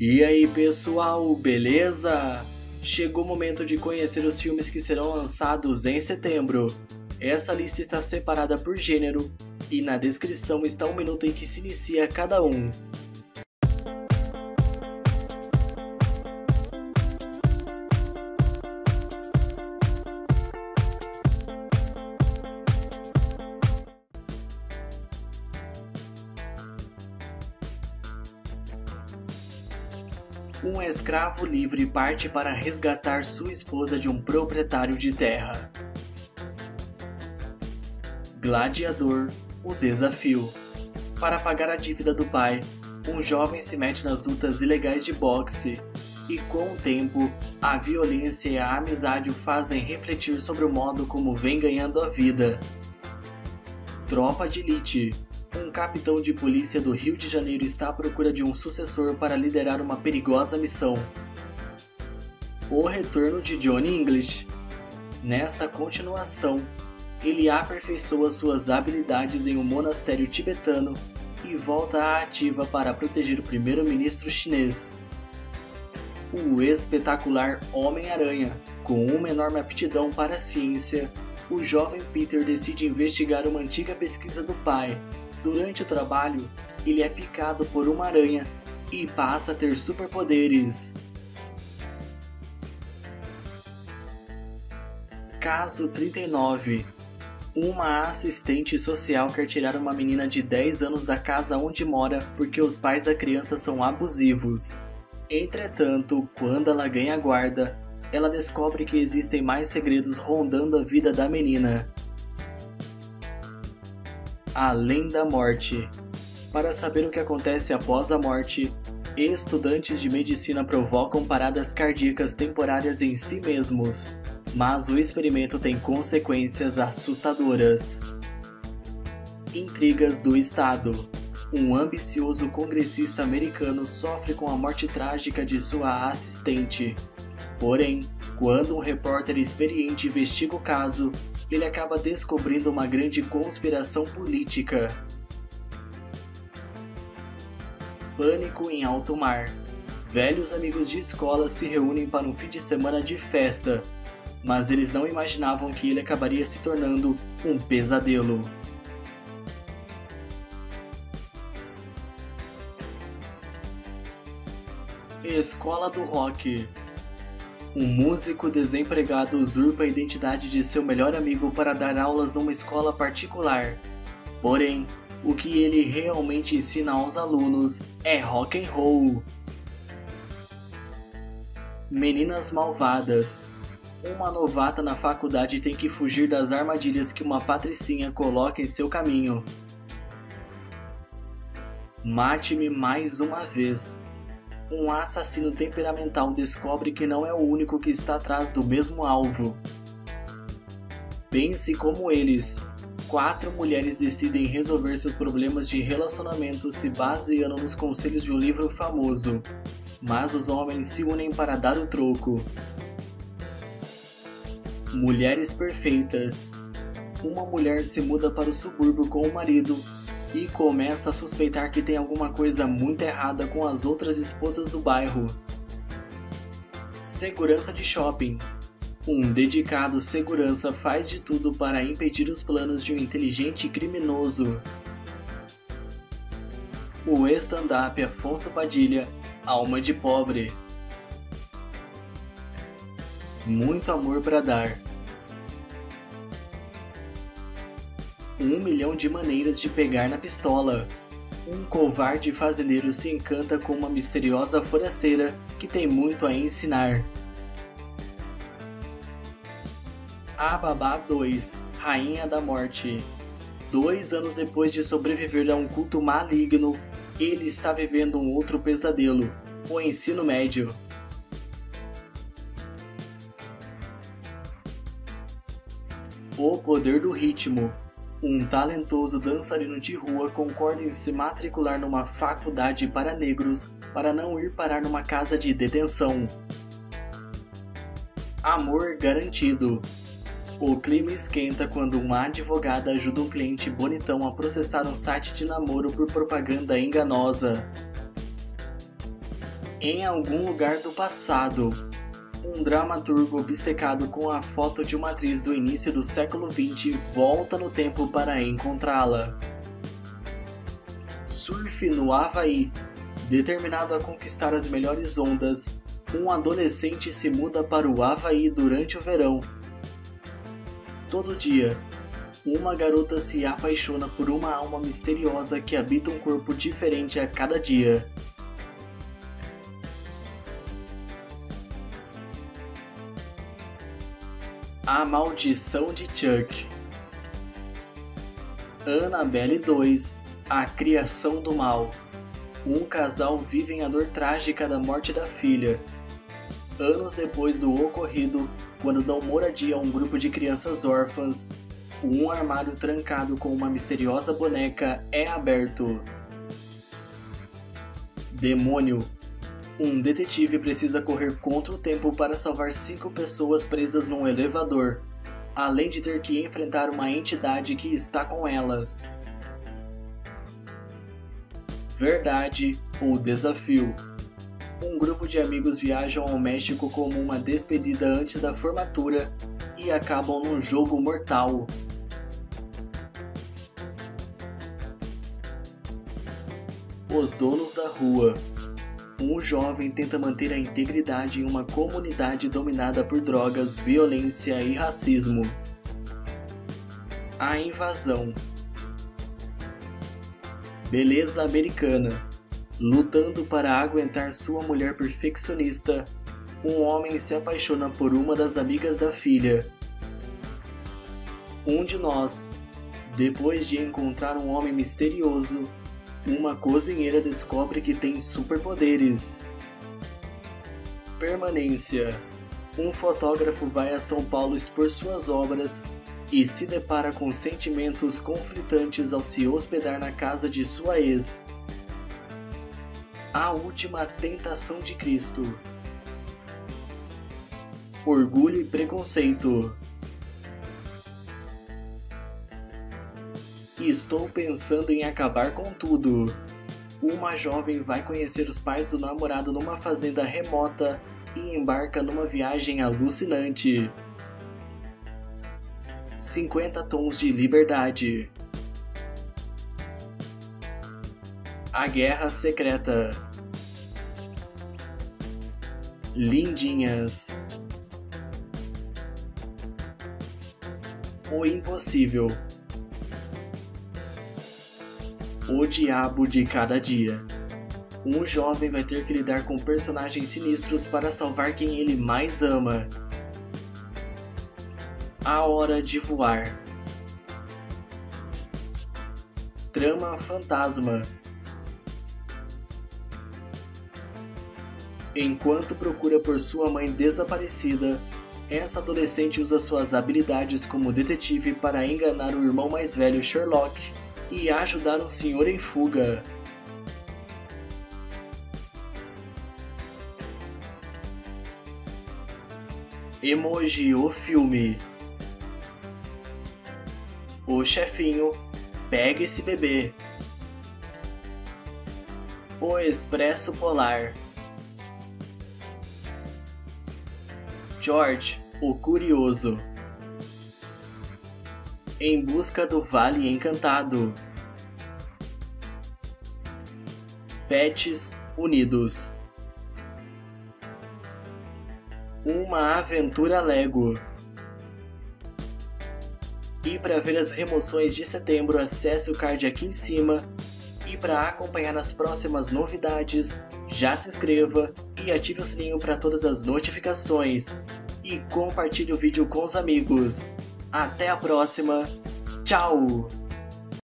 E aí pessoal, beleza? Chegou o momento de conhecer os filmes que serão lançados em setembro. Essa lista está separada por gênero e na descrição está o minuto em que se inicia cada um. Um escravo livre parte para resgatar sua esposa de um proprietário de terra. Gladiador, o desafio. Para pagar a dívida do pai, um jovem se mete nas lutas ilegais de boxe e, com o tempo, a violência e a amizade o fazem refletir sobre o modo como vem ganhando a vida. Tropa de Elite. Um capitão de polícia do Rio de Janeiro está à procura de um sucessor para liderar uma perigosa missão. O retorno de Johnny English. Nesta continuação, ele aperfeiçoa suas habilidades em um monastério tibetano e volta à ativa para proteger o primeiro-ministro chinês. O espetacular Homem-Aranha. Com uma enorme aptidão para a ciência, o jovem Peter decide investigar uma antiga pesquisa do pai. Durante o trabalho, ele é picado por uma aranha e passa a ter superpoderes. Caso 39. Uma assistente social quer tirar uma menina de 10 anos da casa onde mora porque os pais da criança são abusivos. Entretanto, quando ela ganha guarda, ela descobre que existem mais segredos rondando a vida da menina. Além da morte. Para saber o que acontece após a morte, estudantes de medicina provocam paradas cardíacas temporárias em si mesmos, mas o experimento tem consequências assustadoras. Intrigas do Estado. Um ambicioso congressista americano sofre com a morte trágica de sua assistente. Porém, quando um repórter experiente investiga o caso, ele acaba descobrindo uma grande conspiração política. Pânico em alto mar. Velhos amigos de escola se reúnem para um fim de semana de festa, mas eles não imaginavam que ele acabaria se tornando um pesadelo. Escola do Rock. Um músico desempregado usurpa a identidade de seu melhor amigo para dar aulas numa escola particular. Porém, o que ele realmente ensina aos alunos é rock and roll. Meninas Malvadas. Uma novata na faculdade tem que fugir das armadilhas que uma patricinha coloca em seu caminho. Mate-me mais uma vez. Um assassino temperamental descobre que não é o único que está atrás do mesmo alvo. Pense como eles. 4 mulheres decidem resolver seus problemas de relacionamento se baseando nos conselhos de um livro famoso, mas os homens se unem para dar o troco. Mulheres Perfeitas. Uma mulher se muda para o subúrbio com o marido e começa a suspeitar que tem alguma coisa muito errada com as outras esposas do bairro. Segurança de shopping. Um dedicado segurança faz de tudo para impedir os planos de um inteligente criminoso. O stand-up Afonso Padilha, Alma de Pobre. Muito amor para dar. 1 milhão de maneiras de pegar na pistola. Um covarde fazendeiro se encanta com uma misteriosa forasteira que tem muito a ensinar. A Babá 2, Rainha da Morte. 2 anos depois de sobreviver a um culto maligno, ele está vivendo um outro pesadelo, o ensino médio. O Poder do Ritmo. Um talentoso dançarino de rua concorda em se matricular numa faculdade para negros para não ir parar numa casa de detenção. Amor Garantido. O clima esquenta quando uma advogada ajuda um cliente bonitão a processar um site de namoro por propaganda enganosa. Em algum lugar do passado, um dramaturgo obcecado com a foto de uma atriz do início do século XX volta no tempo para encontrá-la. Surf no Havaí. Determinado a conquistar as melhores ondas, um adolescente se muda para o Havaí durante o verão. Todo dia, uma garota se apaixona por uma alma misteriosa que habita um corpo diferente a cada dia. A Maldição de Chuck. Annabelle 2. A Criação do Mal. Um casal vive a dor trágica da morte da filha. Anos depois do ocorrido, quando dão moradia a um grupo de crianças órfãs, um armário trancado com uma misteriosa boneca é aberto. Demônio. Um detetive precisa correr contra o tempo para salvar 5 pessoas presas num elevador, além de ter que enfrentar uma entidade que está com elas. Verdade ou desafio. Um grupo de amigos viajam ao México como uma despedida antes da formatura e acabam num jogo mortal. Os donos da rua. Um jovem tenta manter a integridade em uma comunidade dominada por drogas, violência e racismo. A invasão. Beleza americana. Lutando para aguentar sua mulher perfeccionista, um homem se apaixona por uma das amigas da filha. Um de nós. Depois de encontrar um homem misterioso, uma cozinheira descobre que tem superpoderes. Permanência. Um fotógrafo vai a São Paulo expor suas obras e se depara com sentimentos conflitantes ao se hospedar na casa de sua ex. A Última Tentação de Cristo. Orgulho e Preconceito. Estou pensando em acabar com tudo. Uma jovem vai conhecer os pais do namorado numa fazenda remota e embarca numa viagem alucinante. 50 Tons de Liberdade. A Guerra Secreta. Lindinhas. O Impossível. O Diabo de Cada Dia. Um jovem vai ter que lidar com personagens sinistros para salvar quem ele mais ama. A Hora de Voar. Trama Fantasma. Enquanto procura por sua mãe desaparecida, essa adolescente usa suas habilidades como detetive para enganar o irmão mais velho Sherlock e ajudar um senhor em fuga. Emoji o filme. O chefinho, pega esse bebê. O Expresso Polar. George, o Curioso. Em Busca do Vale Encantado. Pets Unidos. Uma Aventura Lego. E para ver as remoções de setembro, acesse o card aqui em cima. E para acompanhar as próximas novidades, já se inscreva e ative o sininho para todas as notificações. E compartilhe o vídeo com os amigos. Até a próxima. Tchau!